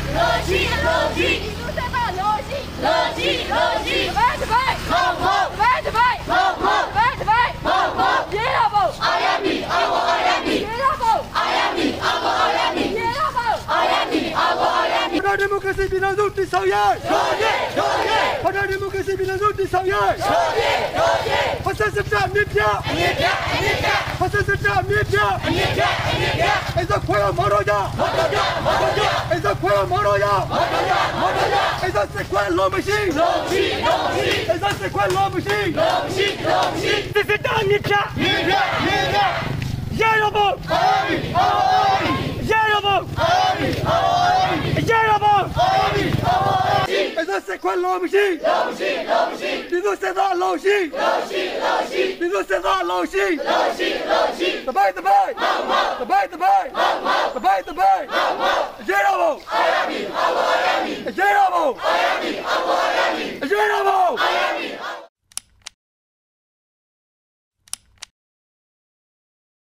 Democracy ပြည်ထောင်စုတည်ဆောက်ရေးဖက်ဒရယ်ဒီမိုကရေစီပြည်ထောင်စုတည်ဆောက်ရေးဖက်စစ်စစ်တပ်အမြင့်ပြဖက်စစ်စစ်တပ်အမြင့်ပြအဲ့ဒါခွဲမော်တော်ကြအဲ့ဒါခွဲမော်တော်ရအဲ့ဒါစစ်ခွဲလုံးမရှိအဲ့ဒါစစ်ခွဲလုံးမရှိစစ်စစ်တပ်အမြင့်ပြရရဖို့ရရဖို့Is that sequel Lomishi? Did you say that Loshi? Did you say that Loshi? The bite, the bite, the bite, the bite, the bite, the bite. Jerabo! Jerabo!